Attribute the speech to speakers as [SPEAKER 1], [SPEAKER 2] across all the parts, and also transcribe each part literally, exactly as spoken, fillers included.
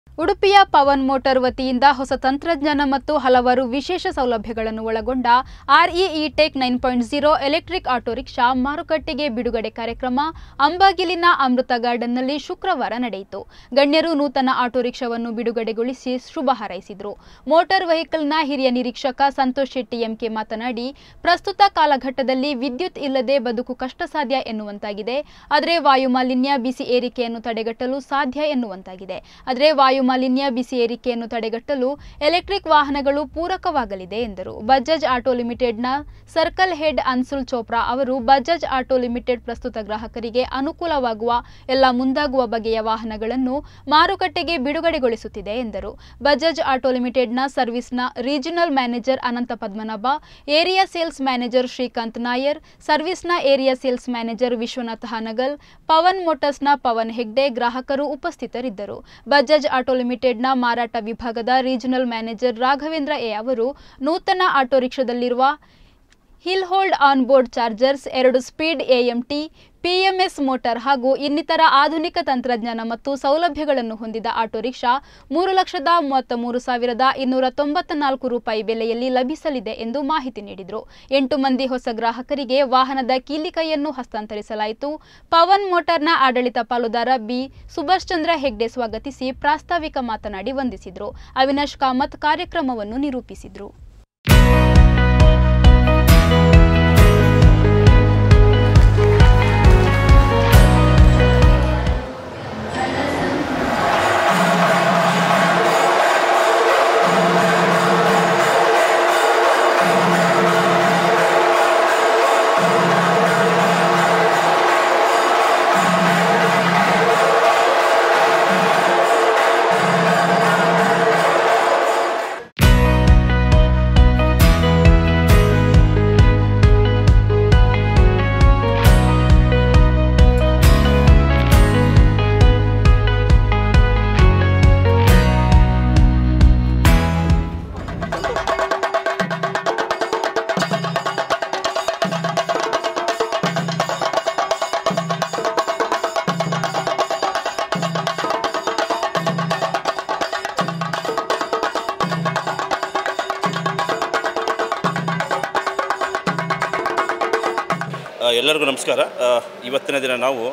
[SPEAKER 1] ಉಡುಪಿಯ ಪವನ್ ಮೋಟಾರ್ ವತಿಯಿಂದ ಹೊಸ ತಂತ್ರಜ್ಞಾನ ಮತ್ತು ಹಲವಾರು ವಿಶೇಷ ಸೌಲಭ್ಯಗಳನ್ನು ಒಳಗೊಂಡ RE tech nine point zero electric auto rickshaw ಮಾರುಕಟ್ಟೆಗೆ ಬಿಡುಗಡೆ ಕಾರ್ಯಕ್ರಮ ಅಂಬಾಗಿಲಿನ ಅಮೃತ ಗಾರ್ಡನ್ನಲ್ಲಿ ಶುಕ್ರವಾರ ನಡೆಯಿತು. ಗಣ್ಯರು ನೂತನ ಆಟೋ ರಿಕ್ಷಾವನ್ನು ಬಿಡುಗಡೆಗೊಳಿಸಿ ಶುಭ ಹಾರೈಸಿದರು. ಮೋಟಾರ್ ವೆಹಿಕಲ್ನ ಹಿರಿಯ ನಿರೀಕ್ಷಕ ಸಂತೋಷ್ ಶೆಟ್ಟಿ ಎಂಕೆ ಮಾತನಾಡಿ, ಪ್ರಸ್ತುತ ಕಾಲಘಟ್ಟದಲ್ಲಿ ವಿದ್ಯುತ್ ಇಲ್ಲದೆ ಬದುಕು ಕಷ್ಟ ಸಾಧ್ಯ ಎನ್ನುವಂತಾಗಿದೆ. ಆದರೆ ವಾಯುಮಾಲಿನ್ಯ ಬಿಸಿ ಏರಿಕೆಯನ್ನು ತಡೆಗಟ್ಟಲು ಸಾಧ್ಯ ಎನ್ನುವಂತಾಗಿದೆ. ಆದರೆ ವಾಯು ಮಾಲಿನ್ಯ ಬಿಸಿ ಏರಿಕೆಯನ್ನು ತಡೆಗಟ್ಟಲು ಎಲೆಕ್ಟ್ರಿಕ್ ವಾಹನಗಳು ಪೂರಕವಾಗಲಿದೆ ಎಂದರು. ಬಜಾಜ್ ಆಟೋ ಲಿಮಿಟೆಡ್ನ ಸರ್ಕಲ್ ಹೆಡ್ ಅನ್ಸುಲ್ ಚೋಪ್ರಾ ಅವರು ಬಜಾಜ್ ಆಟೋ ಲಿಮಿಟೆಡ್ ಪ್ರಸ್ತುತ ಗ್ರಾಹಕರಿಗೆ ಅನುಕೂಲವಾಗುವ ಎಲ್ಲ ಮುಂದಾಗುವ ಬಗೆಯ ವಾಹನಗಳನ್ನು ಮಾರುಕಟ್ಟೆಗೆ ಬಿಡುಗಡೆಗೊಳಿಸುತ್ತಿದೆ ಎಂದರು. ಬಜಾಜ್ ಆಟೋ ಲಿಮಿಟೆಡ್ನ ಸರ್ವಿಸ್ನ regional manager Anantha Padmanabha, area sales manager Srikanth Nair, ಸರ್ವಿಸ್ನ area sales manager Vishwanath Hanagal, Pavan ಮೋಟರ್ಸ್ನ ಪವನ್ ಹೆಗ್ಡೆ ಗ್ರಾಹಕರು ಉಪಸ್ಥಿತರಿದ್ದರು. ಬಜಾಜ್ ಆಟೋ ಲಿಮಿಟೆಡ್ನ ಮಾರಾಟ ವಿಭಾಗದ ರೀಜನಲ್ ಮ್ಯಾನೇಜರ್ ರಾಘವೇಂದ್ರ ಎ ಅವರು ನೂತನ ಆಟೋ ರಿಕ್ಷಾದಲ್ಲಿರುವ hill hold on board chargers, ಎರಡು ಸ್ಪೀಡ್ ಎಎಂಟಿ, ಪಿಎಂಎಸ್ ಮೋಟಾರ್ ಹಾಗೂ ಇನ್ನಿತರ ಆಧುನಿಕ ತಂತ್ರಜ್ಞಾನ ಮತ್ತು ಸೌಲಭ್ಯಗಳನ್ನು ಹೊಂದಿದ ಆಟೋ ರಿಕ್ಷಾ ಮೂರು ಲಕ್ಷದ ಮೂವತ್ತ ಮೂರು ಸಾವಿರದ ಇನ್ನೂರ ತೊಂಬತ್ತ ನಾಲ್ಕು ರೂಪಾಯಿ ಬೆಲೆಯಲ್ಲಿ ಲಭಿಸಲಿದೆ ಎಂದು ಮಾಹಿತಿ ನೀಡಿದರು. ಎಂಟು ಮಂದಿ ಹೊಸ ಗ್ರಾಹಕರಿಗೆ ವಾಹನದ ಕೀಲಿಕೈಯನ್ನು ಹಸ್ತಾಂತರಿಸಲಾಯಿತು. ಪವನ್ ಮೋಟಾರ್ನ ಆಡಳಿತ ಪಾಲುದಾರ ಬಿ ಸುಭಾಷ್ ಚಂದ್ರ ಹೆಗ್ಡೆ ಸ್ವಾಗತಿಸಿ ಪ್ರಾಸ್ತಾವಿಕ ಮಾತನಾಡಿ ವಂದಿಸಿದರು. ಅವಿನಾಶ್ ಕಾಮತ್ ಕಾರ್ಯಕ್ರಮವನ್ನು ನಿರೂಪಿಸಿದರು.
[SPEAKER 2] ಎಲ್ಲರಿಗೂ ನಮಸ್ಕಾರ. ಇವತ್ತಿನ ದಿನ ನಾವು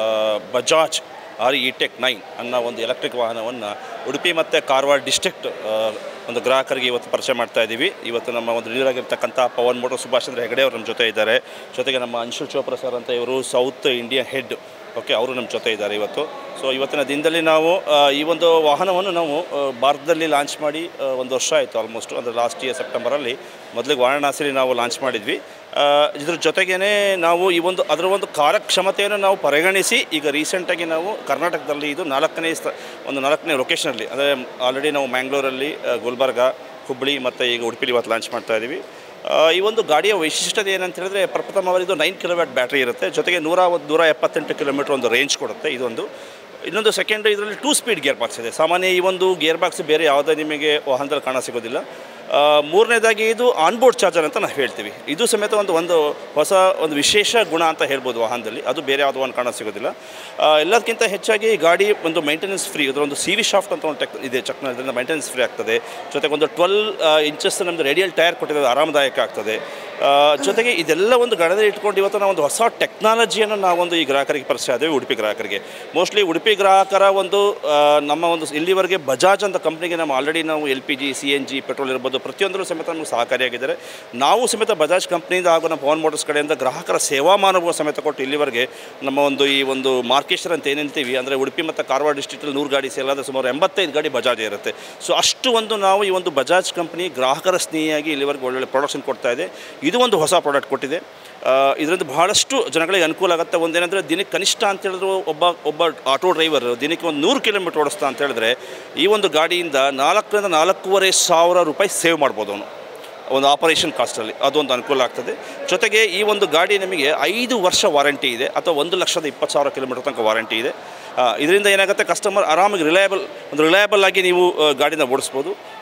[SPEAKER 2] Bajaj R E tech nine ಅನ್ನೋ ಒಂದು ಎಲೆಕ್ಟ್ರಿಕ್ ವಾಹನವನ್ನು ಉಡುಪಿ ಮತ್ತು ಕಾರವಾರ ಡಿಸ್ಟ್ರಿಕ್ಟ್ ಒಂದು ಗ್ರಾಹಕರಿಗೆ ಇವತ್ತು ಪರಿಚಯ ಮಾಡ್ತಾ ಇದ್ದೀವಿ. ಇವತ್ತು ನಮ್ಮ ಒಂದು ಲೀಡರ್ ಆಗಿರ್ತಕ್ಕಂಥ ಪವನ್ ಮೋಟರ್ ಸುಭಾಷ್ ಚಂದ್ರ ಹೆಗಡೆ ಅವರು ನಮ್ಮ ಜೊತೆ ಇದ್ದಾರೆ. ಜೊತೆಗೆ ನಮ್ಮ ಅನ್ಸುಲ್ ಚೋಪ್ರಾ ಸರ್ ಅಂತ ಇವರು ಸೌತ್ ಇಂಡಿಯಾ ಹೆಡ್, ಓಕೆ, ಅವರು ನಮ್ಮ ಜೊತೆ ಇದ್ದಾರೆ ಇವತ್ತು. ಸೊ ಇವತ್ತಿನ ದಿನದಲ್ಲಿ ನಾವು ಈ ಒಂದು ವಾಹನವನ್ನು ನಾವು ಭಾರತದಲ್ಲಿ ಲಾಂಚ್ ಮಾಡಿ ಒಂದು ವರ್ಷ ಆಯಿತು ಆಲ್ಮೋಸ್ಟ್. ಅಂದರೆ ಲಾಸ್ಟ್ ಇಯರ್ ಸೆಪ್ಟೆಂಬರಲ್ಲಿ ಮೊದಲಿಗೆ ವಾರಣಾಸಿಯಲ್ಲಿ ನಾವು ಲಾಂಚ್ ಮಾಡಿದ್ವಿ. ಇದ್ರ ಜೊತೆಗೇ ನಾವು ಈ ಒಂದು ಅದರ ಒಂದು ಕಾರ್ಯಕ್ಷಮತೆಯನ್ನು ನಾವು ಪರಿಗಣಿಸಿ ಈಗ ರೀಸೆಂಟಾಗಿ ನಾವು ಕರ್ನಾಟಕದಲ್ಲಿ ಇದು ನಾಲ್ಕನೇ ಸ್ಥ ಒಂದು ನಾಲ್ಕನೇ ಲೊಕೇಶನಲ್ಲಿ, ಅಂದರೆ ಆಲ್ರೆಡಿ ನಾವು ಮ್ಯಾಂಗ್ಳೂರಲ್ಲಿ, ಗುಲ್ಬರ್ಗ, ಹುಬ್ಬಳ್ಳಿ ಮತ್ತು ಈಗ ಉಡುಪಿಲಿ ಇವತ್ತು ಲಾಂಚ್ ಮಾಡ್ತಾಯಿದ್ದೀವಿ. ಈ ಒಂದು ಗಾಡಿಯ ವೈಶಿಷ್ಟ್ಯತೆ ಏನಂತ ಹೇಳಿದ್ರೆ, ಪ್ರಪ್ರಥಮವಾಗಿ ಇದು ನೈನ್ ಕಿಲೋವ್ಯಾಟ್ ಬ್ಯಾಟ್ರಿ ಇರುತ್ತೆ. ಜೊತೆಗೆ ನೂರ ನೂರ ಎಪ್ಪತ್ತೆಂಟು ಕಿಲೋಮೀಟ್ರ್ ಒಂದು ರೇಂಜ್ ಕೊಡುತ್ತೆ ಇದೊಂದು. ಇನ್ನೊಂದು ಸೆಕೆಂಡ್, ಇದರಲ್ಲಿ ಟೂ ಸ್ಪೀಡ್ ಗೇರ್ ಬಾಕ್ಸ್ ಇದೆ. ಸಾಮಾನ್ಯ ಈ ಒಂದು ಗೇರ್ ಬಾಕ್ಸ್ ಬೇರೆ ಯಾವುದೇ ನಿಮಗೆ ವಾಹನದಲ್ಲಿ ಕಾಣ ಸಿಗೋದಿಲ್ಲ. ಮೂರನೇದಾಗಿ ಇದು ಆನ್ಬೋರ್ಡ್ ಚಾರ್ಜರ್ ಅಂತ ನಾವು ಹೇಳ್ತೀವಿ. ಇದು ಸಮೇತ ಒಂದು ಒಂದು ಹೊಸ ಒಂದು ವಿಶೇಷ ಗುಣ ಅಂತ ಹೇಳ್ಬೋದು ವಾಹನದಲ್ಲಿ. ಅದು ಬೇರೆ ಯಾವುದೋ ಒಂದು ಕಾಣ ಸಿಗೋದಿಲ್ಲ. ಎಲ್ಲದಕ್ಕಿಂತ ಹೆಚ್ಚಾಗಿ ಗಾಡಿ ಒಂದು ಮೈಂಟೆನೆನ್ಸ್ ಫ್ರೀ. ಇದರ ಒಂದು ಸಿ ವಿ ಶಾಫ್ಟ್ ಅಂತ ಒಂದು ಟೆಕ್ ಇದೆ ಚಕ್ನ, ಇದರಿಂದ ಮೈಂಟೆನೆನ್ಸ್ ಫ್ರೀ ಆಗ್ತದೆ. ಜೊತೆಗೆ ಒಂದು ಟ್ವೆಲ್ ಇಂಚಸ್ ನಮ್ಮದು ರೇಡಿಯಲ್ ಟೈರ್ ಕೊಟ್ಟಿರೋದು ಆರಾಮದಾಯಕ ಆಗ್ತದೆ. ಜೊತೆಗೆ ಇದೆಲ್ಲ ಒಂದು ಗಣನೆಯಲ್ಲಿ ಇಟ್ಕೊಂಡು ಇವತ್ತು ನಾವು ಒಂದು ಹೊಸ ಟೆಕ್ನಾಲಜಿಯನ್ನು ನಾವೊಂದು ಈ ಗ್ರಾಹಕರಿಗೆ ಪರಿಚಯ ಆದೇವೆ, ಉಡುಪಿ ಗ್ರಾಹಕರಿಗೆ. ಮೋಸ್ಟ್ಲಿ ಉಡುಪಿ ಗ್ರಾಹಕರ ಒಂದು ನಮ್ಮ ಒಂದು ಇಲ್ಲಿವರೆಗೆ ಬಜಾಜ್ ಅಂತ ಕಂಪ್ನಿಗೆ ನಾವು ಆಲ್ರೆಡಿ ನಾವು L P G, C N G, petrol ಇರ್ಬೋದು, ಪ್ರತಿಯೊಂದರೂ ಸಮೇತ ನಮಗೆ ಸಹಕಾರಿಯಾಗಿದ್ದಾರೆ. ನಾವು ಸಮೇತ ಬಜಾಜ್ ಕಂಪ್ನಿಯಿಂದ ಹಾಗೂ ನಮ್ಮ ಪವನ್ ಮೋಟರ್ಸ್ ಕಡೆಯಿಂದ ಗ್ರಾಹಕರ ಸೇವಾ ಮಾನವ ಸಮೇತ ಕೊಟ್ಟು ಇಲ್ಲಿವರೆಗೆ ನಮ್ಮ ಒಂದು ಈ ಒಂದು ಮಾರ್ಕೆಟ್ ಅಂತ ಏನಂತೀವಿ, ಅಂದರೆ ಉಡುಪಿ ಮತ್ತು ಕಾರವಾರ ಡಿಸ್ಟ್ರಿಕ್ಟಲ್ಲಿ ನೂರು ಗಾಡಿ ಸೇಲ್ ಆದರೆ ಸುಮಾರು ಎಂಬತ್ತೈದು ಗಾಡಿ ಬಜಾಜ್ ಇರುತ್ತೆ. ಸೊ ಅಷ್ಟು ಒಂದು ನಾವು ಈ ಒಂದು ಬಜಾಜ್ ಕಂಪ್ನಿ ಗ್ರಾಹಕರ ಸ್ನೇಹಿಯಾಗಿ ಇಲ್ಲಿವರೆಗೆ ಒಳ್ಳೊಳ್ಳೆ ಪ್ರಾಡಕ್ಟ್ಸನ್ನು ಕೊಡ್ತಾ ಇದೆ. ಇದು ಒಂದು ಹೊಸ ಪ್ರಾಡಕ್ಟ್ ಕೊಟ್ಟಿದೆ. ಇದರಿಂದ ಬಹಳಷ್ಟು ಜನಗಳಿಗೆ ಅನುಕೂಲ ಆಗುತ್ತೆ. ಒಂದೇನೆಂದರೆ, ದಿನಕ್ಕೆ ಕನಿಷ್ಠ ಅಂತ ಹೇಳಿದ್ರು ಒಬ್ಬ ಒಬ್ಬ ಆಟೋ ಡ್ರೈವರ್ ದಿನಕ್ಕೆ ಒಂದು ನೂರು ಕಿಲೋಮೀಟ್ರ್ ಓಡಿಸ್ತಾ ಅಂತ ಹೇಳಿದ್ರೆ ಈ ಒಂದು ಗಾಡಿಯಿಂದ ನಾಲ್ಕರಿಂದ ನಾಲ್ಕೂವರೆ ಸಾವಿರ ರೂಪಾಯಿ ಸೇವ್ ಮಾಡ್ಬೋದು ಅವನು ಒಂದು ಆಪರೇಷನ್ ಕಾಸ್ಟಲ್ಲಿ. ಅದೊಂದು ಅನುಕೂಲ ಆಗ್ತದೆ. ಜೊತೆಗೆ ಈ ಒಂದು ಗಾಡಿ ನಮಗೆ ಐದು ವರ್ಷ ವಾರಂಟಿ ಇದೆ, ಅಥವಾ ಒಂದು ಲಕ್ಷದ ಇಪ್ಪತ್ತು ಸಾವಿರ ಕಿಲೋಮೀಟರ್ ತನಕ ವಾರಂಟಿ ಇದೆ. ಇದರಿಂದ ಏನಾಗುತ್ತೆ, ಕಸ್ಟಮರ್ ಆರಾಮಾಗಿ ರಿಲಯಬಲ್ ಒಂದು ರಿಲಯಬಲ್ ಆಗಿ ನೀವು ಗಾಡಿನ ಓಡಿಸ್ಬೋದು.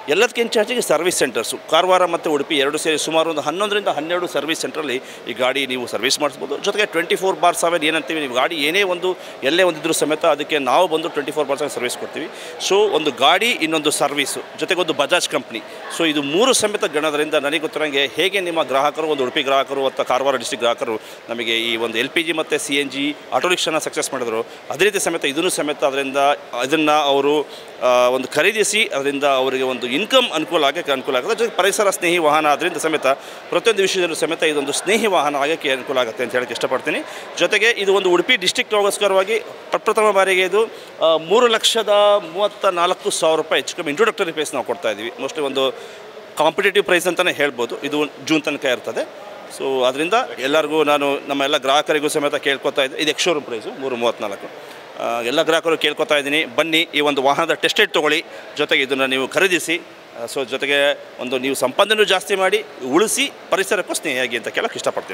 [SPEAKER 2] ಎಲ್ಲದಕ್ಕಿಂತ ಹೆಚ್ಚಾಗಿ ಸರ್ವಿಸ್ ಸೆಂಟರ್ಸು ಕಾರವಾರ ಮತ್ತು ಉಡುಪಿ ಎರಡು ಸೇರಿ ಸುಮಾರು ಒಂದು ಹನ್ನೊಂದರಿಂದ ಹನ್ನೆರಡು ಸರ್ವಿಸ್ ಸೆಂಟ್ರಲ್ಲಿ ಈ ಗಾಡಿ ನೀವು ಸರ್ವಿಸ್ ಮಾಡಿಸ್ಬೋದು. ಜೊತೆಗೆ ಟ್ವೆಂಟಿ ಫೋರ್ ಬಾರ್ ಸೆವೆನ್ ಏನಂತೀವಿ, ನೀವು ಗಾಡಿ ಏನೇ ಒಂದು ಎಲ್ಲೇ ಒಂದಿದ್ರೂ ಸಮೇತ ಅದಕ್ಕೆ ನಾವು ಬಂದು twenty four bar seven service ಕೊಡ್ತೀವಿ. ಸೊ ಒಂದು ಗಾಡಿ, ಇನ್ನೊಂದು ಸರ್ವಿಸು, ಜೊತೆಗೆ ಒಂದು ಬಜಾಜ್ ಕಂಪ್ನಿ. ಸೊ ಇದು ಮೂರು ಸಮೇತ ಗಣದರಿಂದ ನನಗೆ ಗೊತ್ತಿರೋಂಗೆ ಹೇಗೆ ನಿಮ್ಮ ಗ್ರಾಹಕರು, ಒಂದು ಉಡುಪಿ ಗ್ರಾಹಕರು ಮತ್ತು ಕಾರವಾರ ಡಿಸ್ಟ್ರಿಕ್ಟ್ ಗ್ರಾಹಕರು ನಮಗೆ ಈ ಒಂದು ಎಲ್ ಪಿ ಜಿ ಮತ್ತು ಸಿ ಎನ್ ಜಿ ಆಟೋ ರಿಕ್ಷಾನ ಸಕ್ಸಸ್ ಮಾಡಿದ್ರು, ಅದೇ ರೀತಿ ಸಮೇತ ಇದನ್ನು ಸಮೇತ ಅದರಿಂದ ಇದನ್ನು ಅವರು ಒಂದು ಖರೀದಿಸಿ ಅದರಿಂದ ಅವರಿಗೆ ಒಂದು ಇನ್ಕಮ್ ಅನುಕೂಲ ಆಗೋಕ್ಕೆ ಅನುಕೂಲ ಆಗುತ್ತೆ. ಜೊತೆಗೆ ಪರಿಸರ ಸ್ನೇಹಿ ವಾಹನ ಆದ್ದರಿಂದ ಸಮೇತ ಪ್ರತಿಯೊಂದು ವಿಷಯದಲ್ಲೂ ಸಮೇತ ಇದೊಂದು ಸ್ನೇಹಿ ವಾಹನ ಆಗೋಕ್ಕೆ ಅನುಕೂಲ ಆಗುತ್ತೆ ಅಂತ ಹೇಳಕ್ಕೆ ಇಷ್ಟಪಡ್ತೀನಿ. ಜೊತೆಗೆ ಇದು ಒಂದು ಉಡುಪಿ ಡಿಸ್ಟ್ರಿಕ್ಟ್ಗೋಸ್ಕರವಾಗಿ ಪ್ರಪ್ರಥಮ ಬಾರಿಗೆ ಇದು ಮೂರು ಲಕ್ಷದ ಮೂವತ್ತ ನಾಲ್ಕು ಸಾವಿರ ರೂಪಾಯಿ ಹೆಚ್ಚು ಕಮ್ಮಿ ಇಂಟ್ರೊಡಕ್ಟರಿ ಪ್ರೈಸ್ ನಾವು ಕೊಡ್ತಾ ಇದ್ದೀವಿ. ಮೋಸ್ಟ್ಲಿ ಒಂದು ಕಾಂಪಿಟೇಟಿವ್ ಪ್ರೈಸ್ ಅಂತಲೇ ಹೇಳ್ಬೋದು. ಇದು ಜೂನ್ ತನಕ ಇರ್ತದೆ. ಸೊ ಅದರಿಂದ ಎಲ್ಲರಿಗೂ ನಾನು ನಮ್ಮ ಎಲ್ಲ ಗ್ರಾಹಕರಿಗೂ ಸಮೇತ ಕೇಳ್ಕೊತಾ ಇದ್ದೆ, ಇದು ಎಕ್ಸ್ ಶೋರೂಮ್ ಪ್ರೈಸು ಮೂರು ಮೂವತ್ತ್ನಾಲ್ಕು. ಎಲ್ಲ ಗ್ರಾಹಕರು ಕೇಳ್ಕೊತಾ ಇದ್ದೀನಿ, ಬನ್ನಿ ಈ ಒಂದು ವಾಹನದ ಟೆಸ್ಟೆಡ್ ತೊಗೊಳ್ಳಿ, ಜೊತೆಗೆ ಇದನ್ನು ನೀವು ಖರೀದಿಸಿ. ಸೊ ಜೊತೆಗೆ ಒಂದು ನೀವು ಸಂಪಾದನೆ ಜಾಸ್ತಿ ಮಾಡಿ ಉಳಿಸಿ ಪರಿಸರಕ್ಕೂ ಸ್ನೇಹಿಯಾಗಿ ಅಂತ ಕೇಳೋಕ್ಕೆ ಇಷ್ಟಪಡ್ತೀನಿ.